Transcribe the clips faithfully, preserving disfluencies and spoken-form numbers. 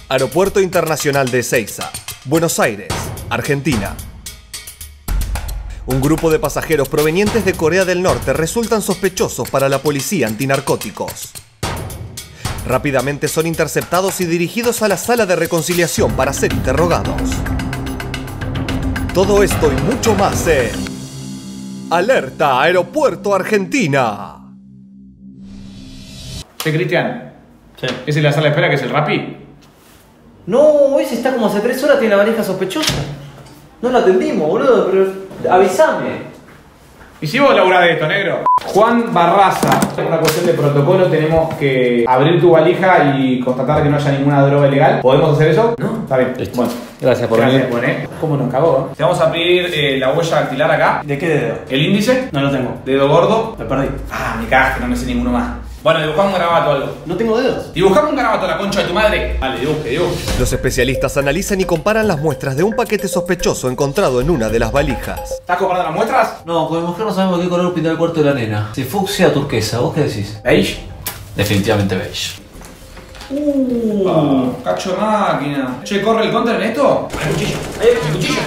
Aeropuerto Internacional de Ezeiza, Buenos Aires, Argentina. Un grupo de pasajeros provenientes de Corea del Norte resultan sospechosos para la policía antinarcóticos. Rápidamente son interceptados y dirigidos a la sala de reconciliación para ser interrogados. Todo esto y mucho más en Alerta Aeropuerto Argentina. Sí, Cristian. Sí. ¿Es en la sala de espera que es el Rappi? No, ese está como hace tres horas, tiene la valija sospechosa. No lo atendimos, boludo, pero avísame. ¿Y si vos laburás de esto, negro? Juan Barraza. Por una cuestión de protocolo tenemos que abrir tu valija y constatar que no haya ninguna droga ilegal. ¿Podemos hacer eso? No. Está bien. Listo. Bueno. Gracias por Gracias, venir. Juan, ¿eh? ¿Cómo nos cagó? Te vamos a pedir eh, la huella dactilar acá. ¿De qué dedo? El índice. No lo tengo. Dedo gordo. Me perdí. Ah, me cagaste, no me sé ninguno más. Bueno, dibujamos un garabato o algo. No tengo dedos. Dibujamos un garabato, la concha de tu madre. Vale, dibuje, dibuje. Los especialistas analizan y comparan las muestras de un paquete sospechoso encontrado en una de las valijas. ¿Estás comparando las muestras? No, con mi mujer no sabemos qué color pintar el cuarto de la nena. Si fucsia o turquesa, ¿vos qué decís? ¿Beige? Definitivamente beige. Uh, ah, cacho de máquina. Che, ¿corre el counter en esto? Hay cuchillo. Hay cuchillo.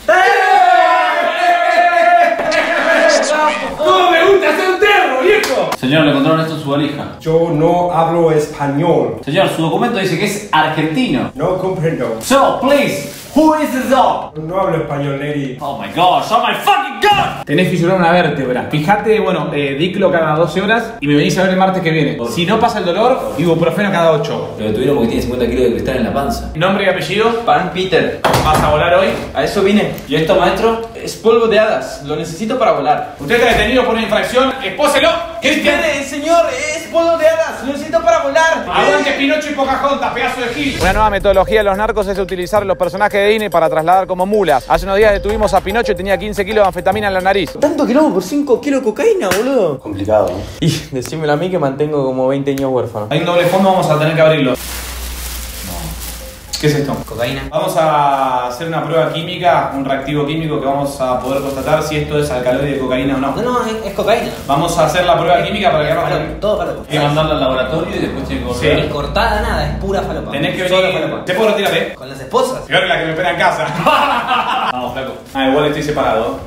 ¡Cómo me gusta hacer un terro, viejo! Señor, le encontraron esto en su valija. Yo no hablo español. Señor, su documento dice que es argentino. No comprendo. So, please, who is the dog? No hablo español, lady. Oh my gosh, oh my fucking god! Tenés fisurada una vértebra. Fíjate, bueno, eh, diclo cada doce horas y me venís a ver el martes que viene. Si no pasa el dolor, ibuprofeno cada ocho. Lo detuvieron porque tiene cincuenta kilos de cristal en la panza. Nombre y apellido. Pan Peter. ¿Vas a volar hoy? A eso vine. ¿Y esto, maestro? Es polvo de hadas. Lo necesito para volar. Usted está detenido por una infracción. ¡Expóselo! Cristian. Espere, señor. Es polvo de hadas. Lo necesito para volar. Aguante Pinocho y Pocahontas, pedazo de gil. Una nueva metodología de los narcos es utilizar los personajes de Disney para trasladar como mulas. Hace unos días detuvimos a Pinocho y tenía quince kilos de anfetamina en la nariz. Tanto quilombo por cinco kilos de cocaína, boludo. Complicado, ¿no? Y decímelo a mí que mantengo como veinte años huérfano. Hay un doble fondo, vamos a tener que abrirlo. ¿Qué es esto? Cocaína. Vamos a hacer una prueba química, un reactivo químico que vamos a poder constatar si esto es alcaloide de cocaína o no. No, no, es, es cocaína. Vamos a hacer la prueba química para que Falopa, hagamos... todo falopa. Hay que mandarla al laboratorio y después tiene que volver. Sí. Ni cortada nada, es pura falopa. Tenés que Solo venir... falopa. ¿Te puedo retirar, eh? Con las esposas. Peor la que me espera en casa. Vamos, flaco. Ah, igual estoy separado.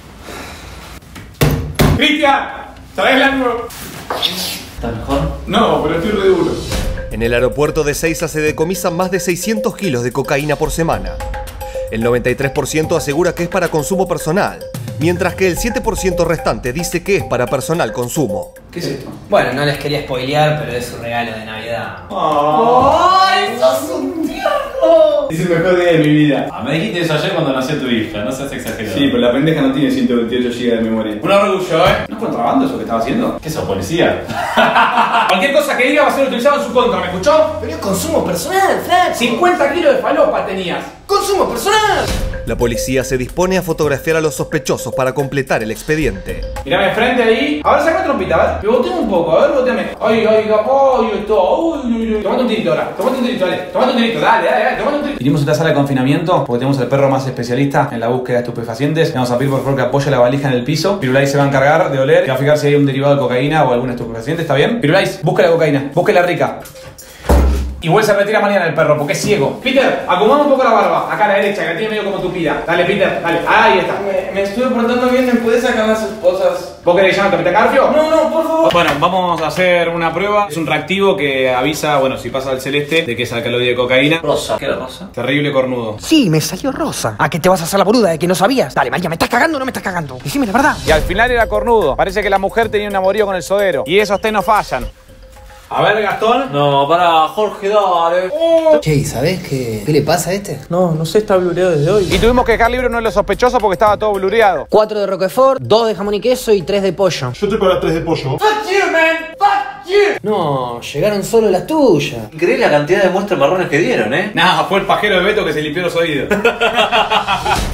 ¡Cristian! ¿Traes la nueva? ¿Está mejor? No, pero estoy re duro. En el aeropuerto de Ezeiza se decomisan más de seiscientos kilos de cocaína por semana. El noventa y tres por ciento asegura que es para consumo personal, mientras que el siete por ciento restante dice que es para personal consumo. ¿Qué es esto? Bueno, no les quería spoilear, pero es un regalo de Navidad. ¡Ay, sos un tierno! Es el mejor día de mi vida. Ah, me dijiste eso ayer cuando nació tu hija, no seas exagerado. Sí, pero la pendeja no tiene ciento veintiocho gigas de memoria. Un orgullo, ¿eh? ¿No es contrabando eso que estaba haciendo? ¿Qué sos, policía? Cualquier cosa que diga va a ser utilizado en su contra, ¿me escuchó? Pero es consumo personal, Flaco. cincuenta kilos de falopa tenías. ¡Consumo personal! La policía se dispone a fotografiar a los sospechosos para completar el expediente. Mirame de frente ahí. A ver, saca trompita, a ver. Pivoteame un poco, a ver, boteame. Ay, ay, ay, esto. Uy, uy, uy. Tomate un tirito ahora. Tomate un tirito, dale. Tomate un tirito, dale, dale, dale. Tomate un tirito. Vinimos a esta sala de confinamiento porque tenemos al perro más especialista en la búsqueda de estupefacientes. Le vamos a pedir por favor que apoye la valija en el piso. Pirulais se va a encargar de oler y va a fijar si hay un derivado de cocaína o algún estupefaciente, ¿está bien? Pirulais, busca la cocaína. Búsquela rica. Igual se retira mañana el perro porque es ciego. Peter, acomoda un poco la barba. Acá a la derecha, que la tiene medio como tupida. Dale, Peter, dale. Ahí está. Me, me estuve portando bien, ¿me puedes sacar las esposas? ¿Vos querés llamar Capitán Garfio? No, no, por favor. Bueno, vamos a hacer una prueba. Es un reactivo que avisa, bueno, si pasa al celeste, de que es alcaloide de cocaína. Rosa. ¿Qué era rosa? Terrible cornudo. Sí, me salió rosa. ¿A qué te vas a hacer la boluda de que no sabías? Dale, María, ¿me estás cagando o no me estás cagando? Decime la verdad. Y al final era cornudo. Parece que la mujer tenía un amorío con el sodero. Y esos té no fallan. A ver, Gastón. No, para Jorge, dale. Che, ¿y sabés qué, qué le pasa a este? No, no sé, está blureado desde hoy. Y tuvimos que dejar libre uno de los sospechosos porque estaba todo blureado. Cuatro de Roquefort, dos de jamón y queso y tres de pollo. Yo estoy para tres de pollo. No, llegaron solo las tuyas. Increíble la cantidad de muestras marrones que dieron, ¿eh? Nah, fue el pajero de Beto que se limpió los oídos.